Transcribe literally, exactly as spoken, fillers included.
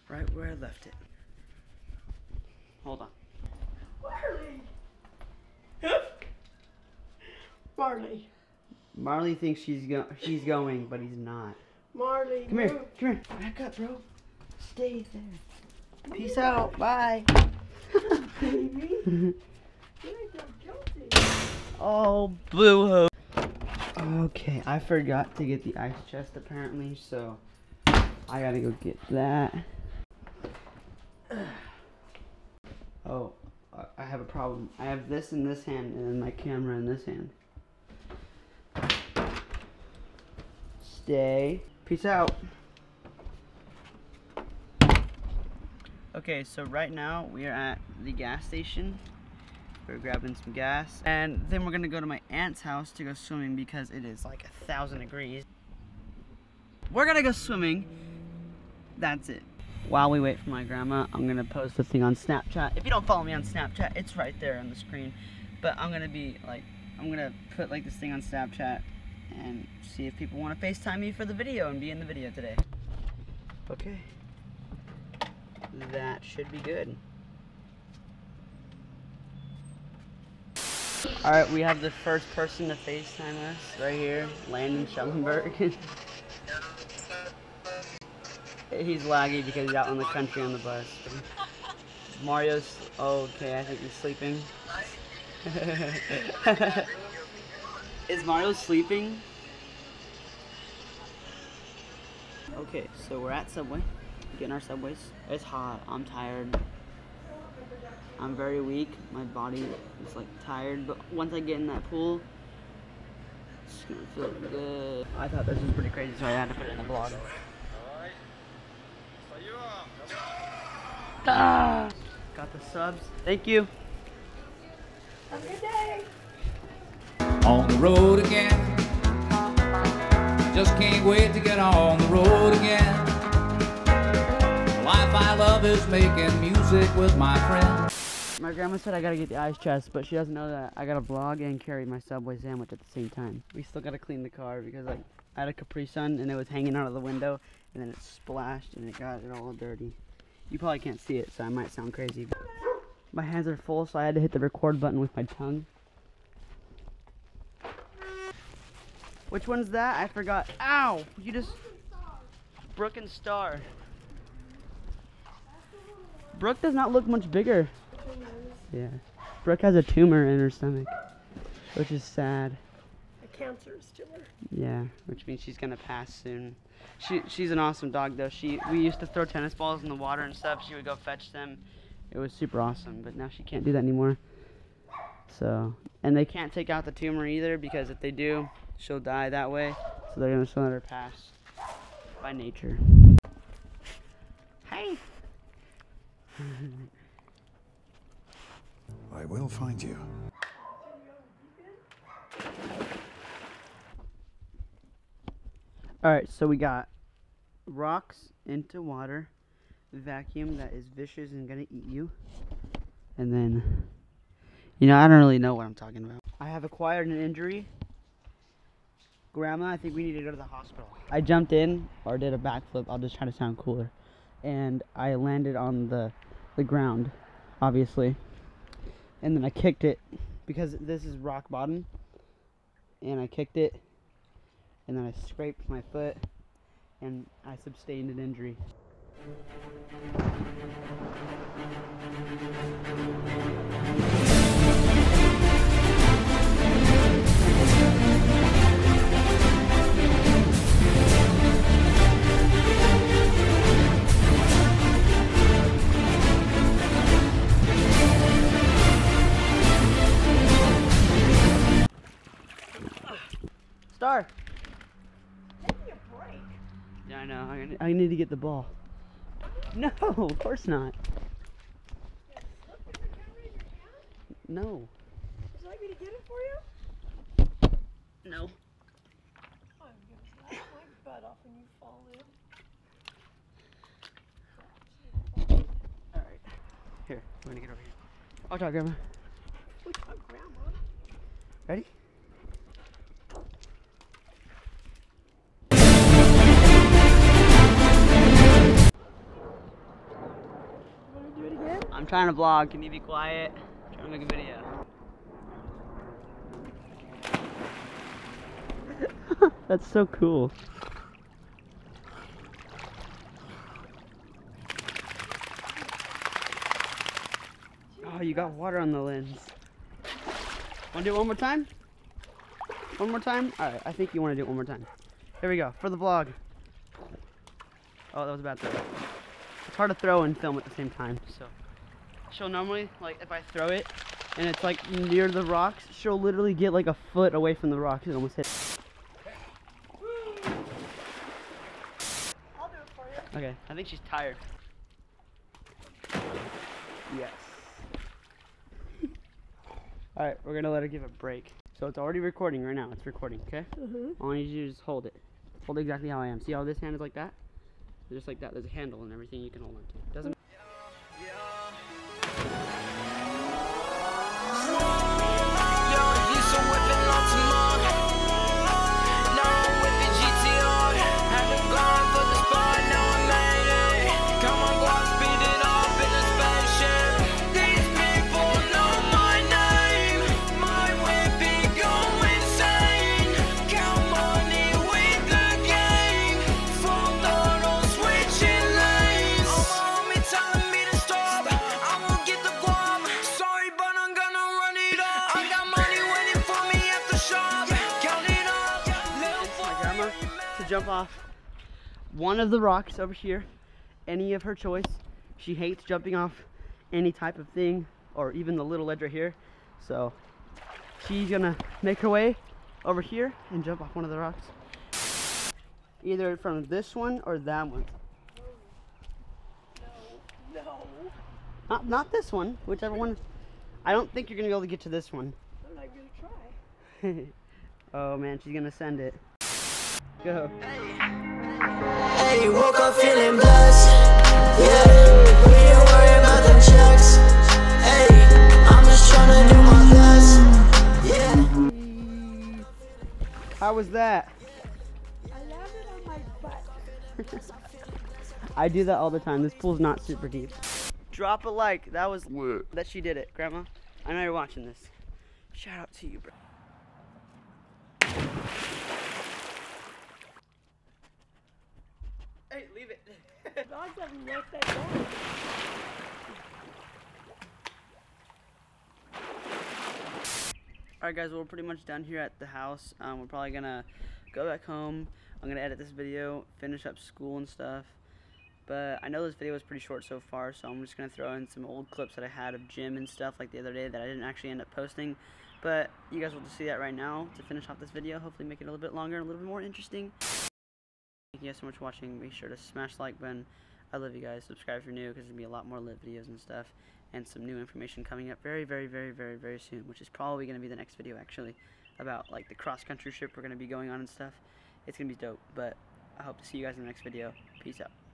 right where I left it. Hold on. Marley! Marley. Marley thinks she's go he's going, but he's not. Marley, Come here, move. come here. Back up, bro. Stay there. Peace out. Bye. Baby. You're so guilty. Oh, blue hose. Okay, I forgot to get the ice chest apparently, so I gotta go get that. Oh, I have a problem. I have this in this hand and then my camera in this hand. Stay. Peace out. Okay, so right now we are at the gas station. We're grabbing some gas, and then we're gonna go to my aunt's house to go swimming because it is like a thousand degrees. We're gonna go swimming. That's it. While we wait for my grandma, I'm gonna post a thing on Snapchat. If you don't follow me on Snapchat, it's right there on the screen. But I'm gonna be like, I'm gonna put like this thing on Snapchat and see if people want to FaceTime me for the video and be in the video today. Okay. That should be good. Alright, we have the first person to FaceTime us right here, Landon Schellenberg. He's laggy because he's out in the country on the bus. Mario's, oh, okay, I think he's sleeping. Is Mario sleeping? Okay, so we're at Subway, getting our Subways. It's hot, I'm tired. I'm very weak, my body is like tired, but once I get in that pool, it's gonna feel good. I thought this was pretty crazy, so I had to put it in the vlog. Ah, got the subs, thank you. Have a good day. On the road again. Just can't wait to get on the road again. The life I love is making music with my friends. My grandma said I gotta get the ice chest, but she doesn't know that I gotta vlog and carry my Subway sandwich at the same time. We still gotta clean the car because like I had a Capri Sun and it was hanging out of the window and then it splashed and it got it all dirty. You probably can't see it, so I might sound crazy. My hands are full, so I had to hit the record button with my tongue. Which one's that? I forgot. Ow! You just... Brooke and Star. Brooke does not look much bigger. Yeah. Brooke has a tumor in her stomach, which is sad. A cancerous tumor. Yeah, which means she's gonna pass soon. She she's an awesome dog though. She we used to throw tennis balls in the water and stuff. She would go fetch them. It was super awesome, but now she can't do that anymore. So, and they can't take out the tumor either because if they do, she'll die that way. So they're gonna just let her pass by nature. Hey. I will find you. Alright, so we got rocks into water, vacuum that is vicious and gonna eat you, and then, you know, I don't really know what I'm talking about. I have acquired an injury. Grandma, I think we need to go to the hospital. I jumped in, or did a backflip, I'll just try to sound cooler, and I landed on the, the ground, obviously, and then I kicked it, because this is rock bottom, and I kicked it, and then I scraped my foot, and I sustained an injury. Star! Take me a break. Yeah, I know. I, I need to get the ball. No, of course not. No. Would you like me to get it for you? No. I'm gonna slap my butt off when you fall in. Alright. Here, I'm gonna get over here. I'll talk, Grandma. We talk grandma. Ready? trying to vlog. Can you be quiet? I'm trying to make a video. That's so cool. Oh, you got water on the lens. Want to do it one more time? One more time? Alright, I think you want to do it one more time. Here we go, for the vlog. Oh, that was a bad throw. It's hard to throw and film at the same time, so. She'll normally, like, if I throw it, and it's like near the rocks, she'll literally get like a foot away from the rocks and almost hit. I'll do it for you. Okay, I think she's tired. Yes. Alright, we're gonna let her give a break. So it's already recording right now. It's recording, okay? Mm-hmm. All I need you to do is just hold it. Hold it exactly how I am. See how this hand is like that? Just like that. There's a handle and everything you can hold on to. Doesn't to jump off one of the rocks over here, any of her choice. She hates jumping off any type of thing or even the little ledge right here, so she's gonna make her way over here and jump off one of the rocks, either from this one or that one. No, no. Not, not this one, whichever one. I don't think you're gonna be able to get to this one. I'm not gonna try. Oh man, she's gonna send it. Go. Hey, woke up feeling blessed. Yeah, we ain't worried about them checks. Hey, I'm just tryna do my best. Yeah. How was that? I landed on my butt. I do that all the time. This pool's not super deep. Drop a like. That was lit. That she did it, Grandma. I know you're watching this. Shout out to you, bro. Hey, leave it. Dogs haven't left that down. Alright guys, well, we're pretty much done here at the house. Um, we're probably gonna go back home. I'm gonna edit this video, finish up school and stuff. But I know this video was pretty short so far, so I'm just gonna throw in some old clips that I had of gym and stuff like the other day that I didn't actually end up posting. But you guys will just see that right now to finish off this video. Hopefully make it a little bit longer and a little bit more interesting. Thank you guys so much for watching. Make sure to smash the like button. I love you guys. Subscribe if you're new because there's going to be a lot more lit videos and stuff. And some new information coming up very, very, very, very, very soon. Which is probably going to be the next video actually. About like the cross-country trip we're going to be going on and stuff. It's going to be dope. But I hope to see you guys in the next video. Peace out.